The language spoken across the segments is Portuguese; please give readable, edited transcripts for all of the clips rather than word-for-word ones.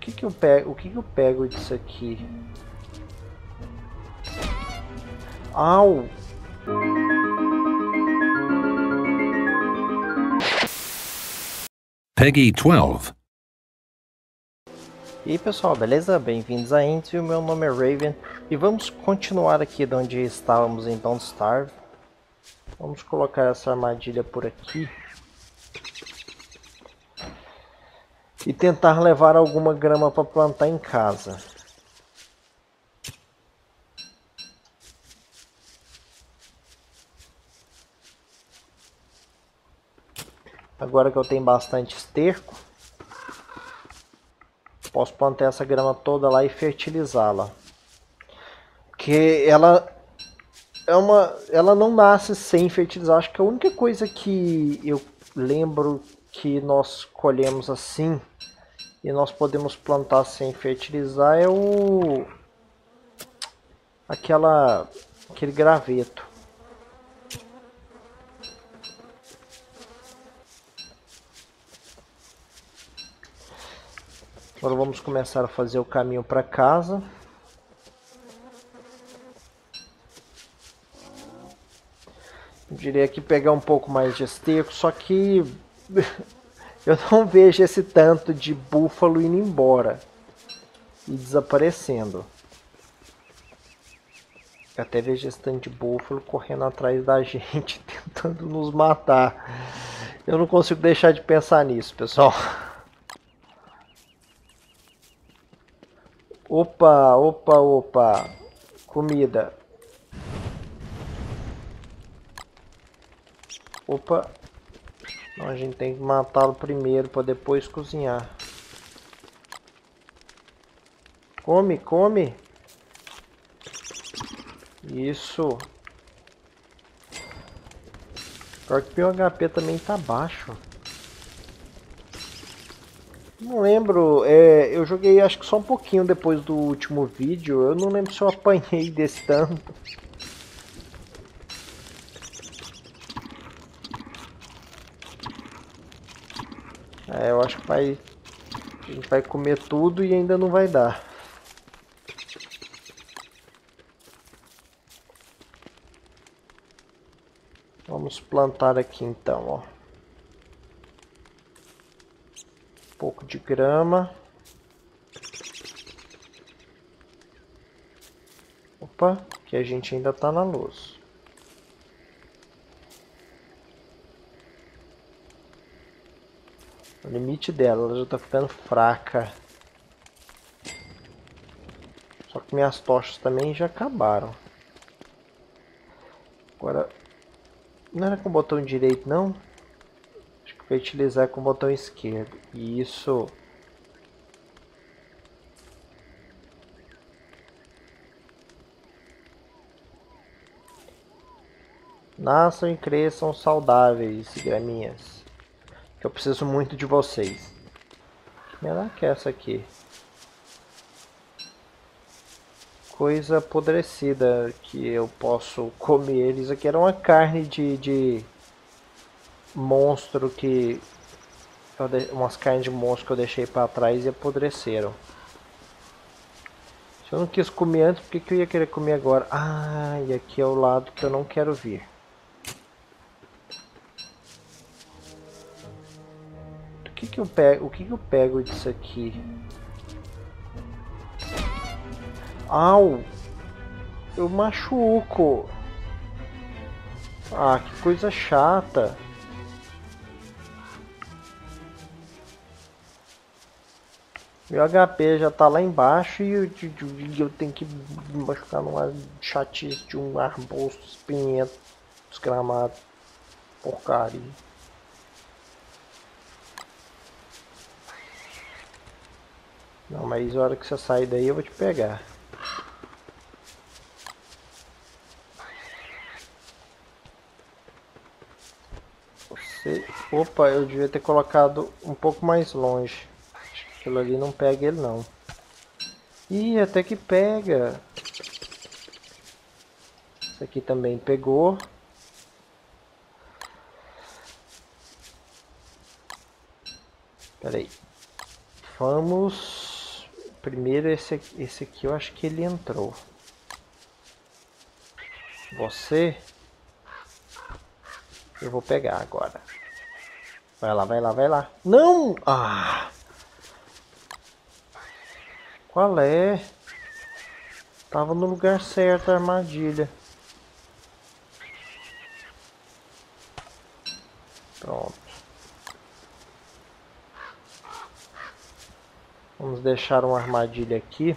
que eu pego? O que eu pego disso aqui? Au! Peggy 12. E aí pessoal, beleza? Bem-vindos a Intro, meu nome é Raven e vamos continuar aqui de onde estávamos em Don't Starve. Vamos colocar essa armadilha por aqui e tentar levar alguma grama para plantar em casa. Agora que eu tenho bastante esterco, posso plantar essa grama toda lá e fertilizá-la. Porque ela não nasce sem fertilizar. Acho que a única coisa que eu lembro que nós colhemos assim e nós podemos plantar sem fertilizar é aquele graveto. Agora vamos começar a fazer o caminho para casa. Eu diria que pegar um pouco mais de esterco, só que eu não vejo esse tanto de búfalo indo embora e desaparecendo. Eu até vejo esse tanto de búfalo correndo atrás da gente, tentando nos matar. Eu não consigo deixar de pensar nisso, pessoal. Opa, opa, opa. Comida. Opa. Então a gente tem que matá-lo primeiro para depois cozinhar. Come, come. Isso. Pior que meu HP também tá baixo. Não lembro, eu joguei acho que só um pouquinho depois do último vídeo. Eu não lembro se eu apanhei desse tanto. Eu acho que a gente vai comer tudo e ainda não vai dar. Vamos plantar aqui então, ó. Um pouco de grama. Opa, que a gente ainda tá na luz. O limite dela, ela já tá ficando fraca. Só que minhas tochas também já acabaram. Agora, não era com o botão direito não? Acho que fertilizar com o botão esquerdo. Isso. Nasçam e cresçam saudáveis, graminhas. Que eu preciso muito de vocês. Melhor que essa aqui. Coisa apodrecida que eu posso comer. Isso aqui era uma carne de monstro que... umas carnes de monstro que eu deixei para trás e apodreceram. Se eu não quis comer antes, por que eu ia querer comer agora? Ah, e aqui é o lado que eu não quero vir. O que eu pego? O que eu pego disso aqui? Au! Eu machuco. Ah, que coisa chata. Meu HP já tá lá embaixo e eu tenho que me machucar numa chatice de um arbusto espinhento desgramado. Porcaria. Não, mas a hora que você sair daí eu vou te pegar. Você... Opa, eu devia ter colocado um pouco mais longe. Acho que aquilo ali não pega ele não. Ih, até que pega. Isso aqui também pegou. Pera aí. Vamos... Primeiro esse aqui eu acho que ele entrou. Você... Eu vou pegar agora. Vai lá, vai lá, vai lá. Não! Ah! Qual é? Tava no lugar certo a armadilha. Pronto. Vamos deixar uma armadilha aqui.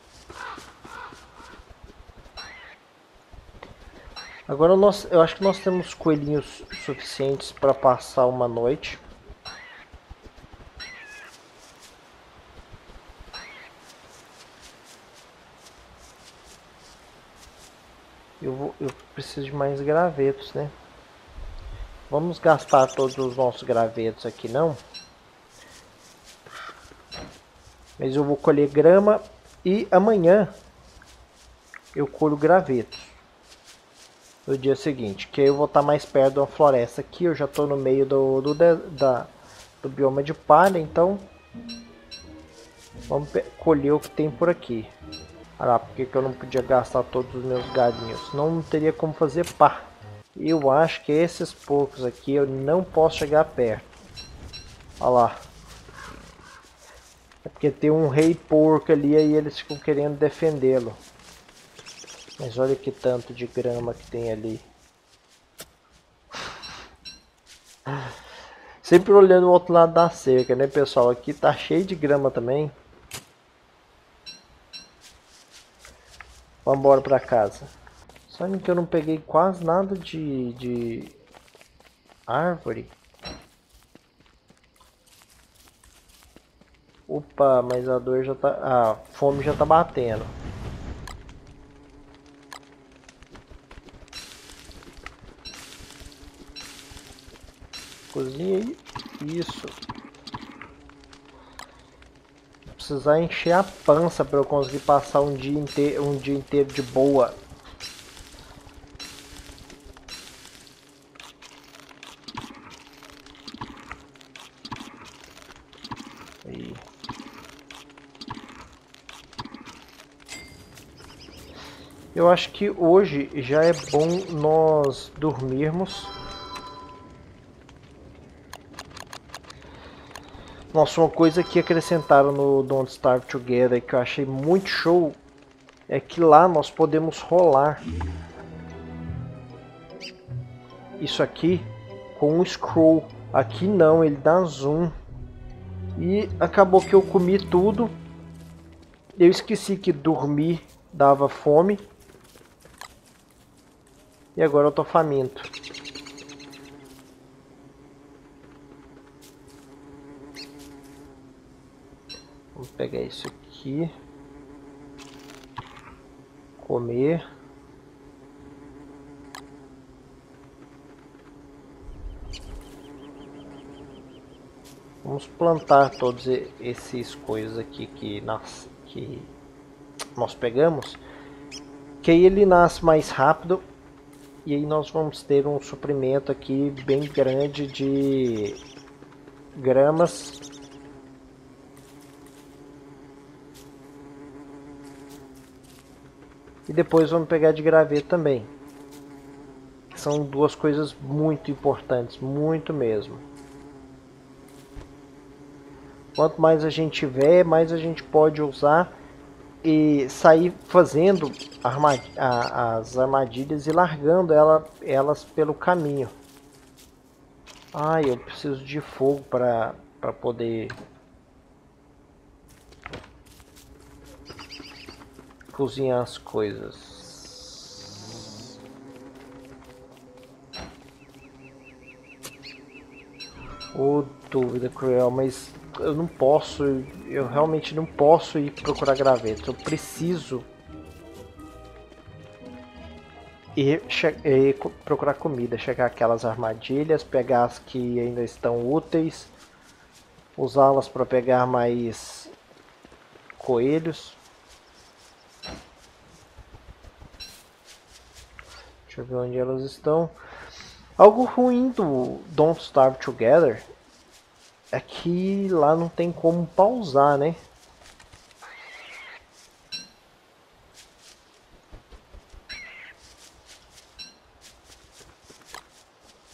Agora eu acho que nós temos coelhinhos suficientes para passar uma noite. Eu preciso de mais gravetos, né? Vamos gastar todos os nossos gravetos aqui, não? Mas eu vou colher grama e amanhã eu colho gravetos. No dia seguinte, que aí eu vou estar mais perto da floresta aqui. Eu já estou no meio do bioma de palha, então vamos colher o que tem por aqui. Ah, por que eu não podia gastar todos os meus galinhos? Não teria como fazer pá. Eu acho que esses porcos aqui eu não posso chegar perto. Olha lá. É porque tem um rei porco ali e eles ficam querendo defendê-lo. Mas olha que tanto de grama que tem ali. Sempre olhando o outro lado da cerca, né, pessoal? Aqui tá cheio de grama também. Vamos embora pra casa. Sabe que eu não peguei quase nada de árvore. Opa, mas a dor já tá... A fome já tá batendo. Cozinha aí. Isso. Vou precisar encher a pança para eu conseguir passar um dia inteiro de boa. Aí. Eu acho que hoje já é bom nós dormirmos. Nossa, uma coisa que acrescentaram no Don't Starve Together que eu achei muito show é que lá nós podemos rolar isso aqui com um scroll. Aqui não, ele dá zoom. E acabou que eu comi tudo. Eu esqueci que dormir dava fome. E agora eu tô faminto. Vamos pegar isso aqui. Comer. Vamos plantar todos esses coisas aqui que nós pegamos. Que aí ele nasce mais rápido. E aí nós vamos ter um suprimento aqui bem grande de gramas. E depois vamos pegar de graveto também. São duas coisas muito importantes, muito mesmo. Quanto mais a gente tiver, mais a gente pode usar e sair fazendo as armadilhas e largando elas pelo caminho. Ah, eu preciso de fogo para poder cozinhar as coisas. Oh, dúvida cruel, mas eu não posso, eu realmente não posso ir procurar gravetos. Eu preciso ir procurar comida, chegar aquelas armadilhas, pegar as que ainda estão úteis, usá-las para pegar mais coelhos. Deixa eu ver onde elas estão. Algo ruim do Don't Starve Together é que lá não tem como pausar, né?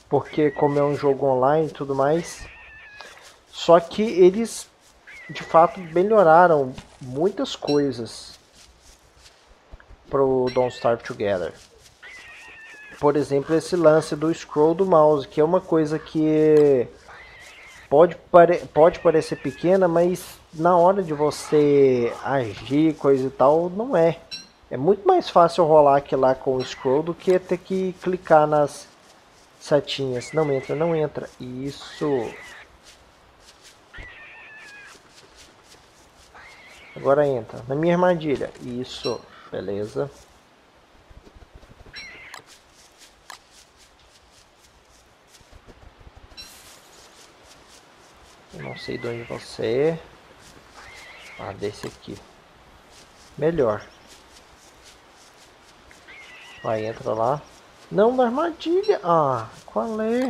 porque como é um jogo online e tudo mais. Só que eles de fato melhoraram muitas coisas pro Don't Starve Together. Por exemplo, esse lance do scroll do mouse, que é uma coisa que pode parecer pequena, mas na hora de você agir, coisa e tal, não é. É muito mais fácil rolar aquilo lá com o scroll do que ter que clicar nas setinhas. Não entra, não entra. Isso. Agora entra. Na minha armadilha. Isso. Beleza. Eu não sei de onde você é. Ah, desse aqui. Melhor. Vai, entra lá. Não, na armadilha. Ah, qual é?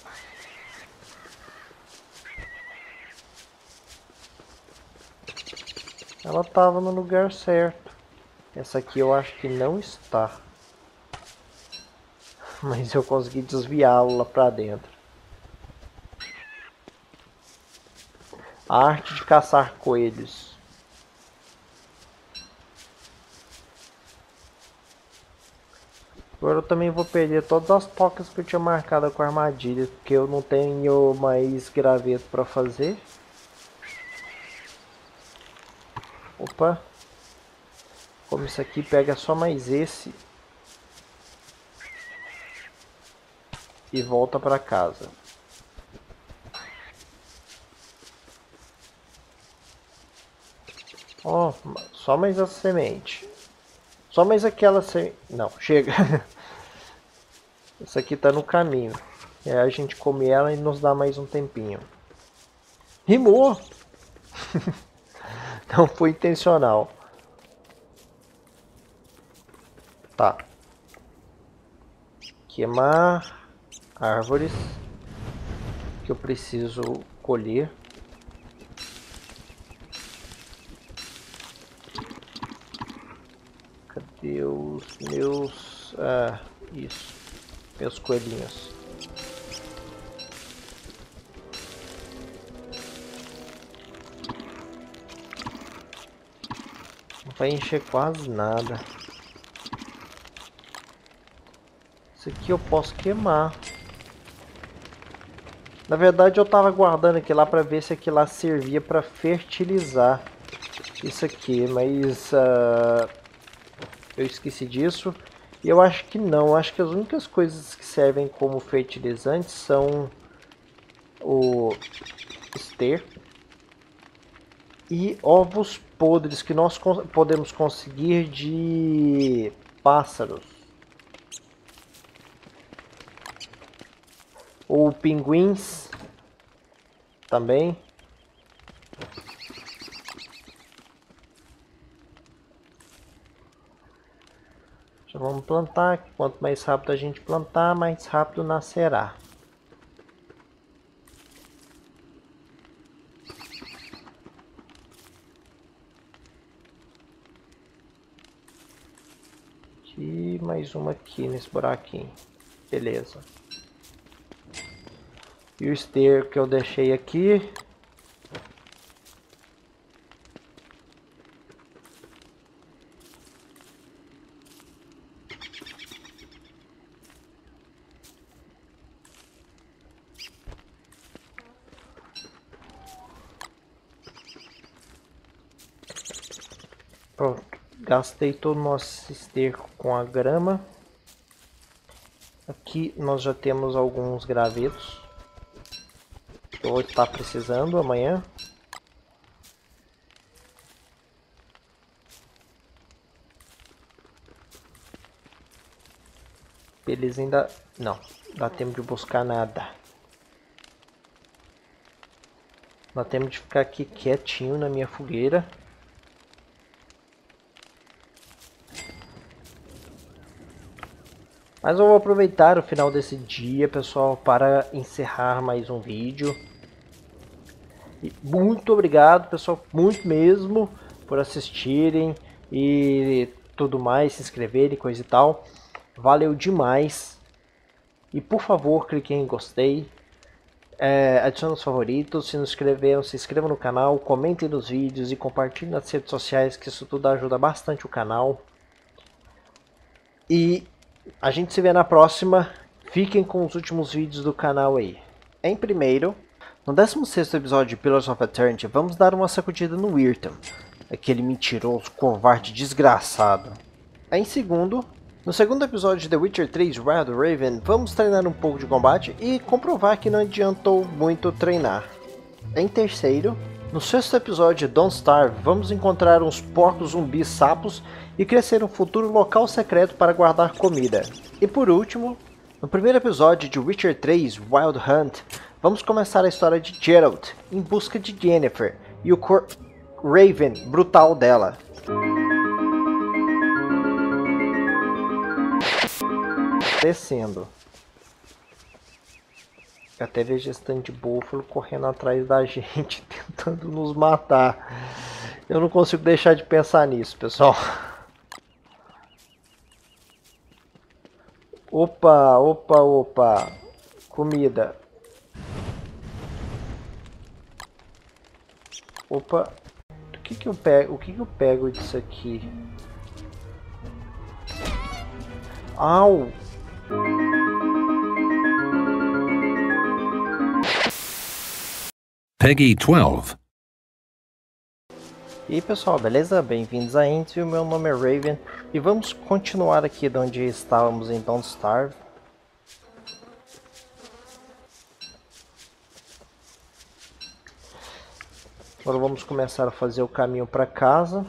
Ela tava no lugar certo. Essa aqui eu acho que não está. Mas eu consegui desviá-la lá pra dentro. A arte de caçar coelhos. Agora eu também vou perder todas as tocas que eu tinha marcado com a armadilha, porque eu não tenho mais graveto para fazer. Opa. Como isso aqui pega só mais esse. E volta para casa. Ó, só mais essa semente. Só mais aquela semente. Não, chega. Essa aqui tá no caminho. E aí a gente come ela e nos dá mais um tempinho. Rimou! Não foi intencional. Tá. Queimar árvores que eu preciso colher. Cadê os meus... Ah, isso. Meus coelhinhos. Não vai encher quase nada. Isso aqui eu posso queimar. Na verdade eu tava guardando aqui lá para ver se aquilo lá servia para fertilizar isso aqui, mas eu esqueci disso. E eu acho que não, acho que as únicas coisas que servem como fertilizantes são o esterco e ovos podres que nós podemos conseguir de pássaros. Ou pinguins também. Já vamos plantar. Quanto mais rápido a gente plantar, mais rápido nascerá. E mais uma aqui nesse buraquinho. Beleza. E o esterco que eu deixei aqui. Pronto. Gastei todo o nosso esterco com a grama. Aqui nós já temos alguns gravetos. Eu vou estar precisando amanhã. Eles ainda... Não, dá tempo de buscar nada. Dá tempo de ficar aqui quietinho na minha fogueira. Mas eu vou aproveitar o final desse dia, pessoal, para encerrar mais um vídeo. E muito obrigado, pessoal, muito mesmo, por assistirem e tudo mais, se inscreverem, coisa e tal. Valeu demais. E por favor, clique em gostei, adicione os favoritos, se não inscreveram, se inscreva no canal, comentem nos vídeos e compartilhem nas redes sociais, que isso tudo ajuda bastante o canal. E a gente se vê na próxima. Fiquem com os últimos vídeos do canal aí. Em primeiro, no 16º episódio de Pillars of Eternity, vamos dar uma sacudida no Wirtan, aquele mentiroso, covarde, desgraçado. Em segundo, no segundo episódio de The Witcher 3 Wild Raven, vamos treinar um pouco de combate e comprovar que não adiantou muito treinar. Em terceiro, no sexto episódio de Don't Starve, vamos encontrar uns porcos zumbis sapos e crescer um futuro local secreto para guardar comida. E por último, no primeiro episódio de Witcher 3 Wild Hunt, vamos começar a história de Geralt em busca de Yennefer e o Raven brutal dela. Descendo. Até vejo esse tanto de búfalo correndo atrás da gente, tentando nos matar. Eu não consigo deixar de pensar nisso, pessoal. Opa, opa, opa. Comida. Opa. O que eu pego? O que eu pego disso aqui? Au! Peggy 12. E aí pessoal, beleza? Bem-vindos a Entville, meu nome é Raven e vamos continuar aqui de onde estávamos em Don't Starve. Agora vamos começar a fazer o caminho para casa.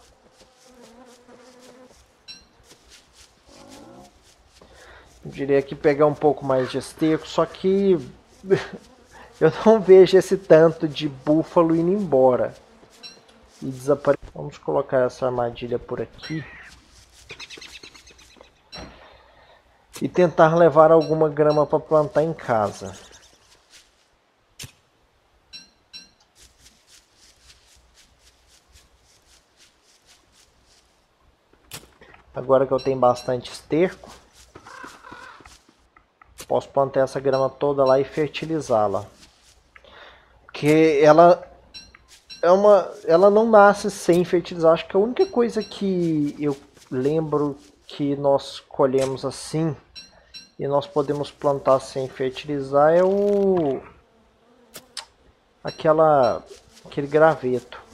Eu diria que pegar um pouco mais de esterco, só que eu não vejo esse tanto de búfalo indo embora e desaparecer. Vamos colocar essa armadilha por aqui e tentar levar alguma grama para plantar em casa. Agora que eu tenho bastante esterco, posso plantar essa grama toda lá e fertilizá-la. Porque ela não nasce sem fertilizar. Acho que a única coisa que eu lembro que nós colhemos assim e nós podemos plantar sem fertilizar é aquele graveto.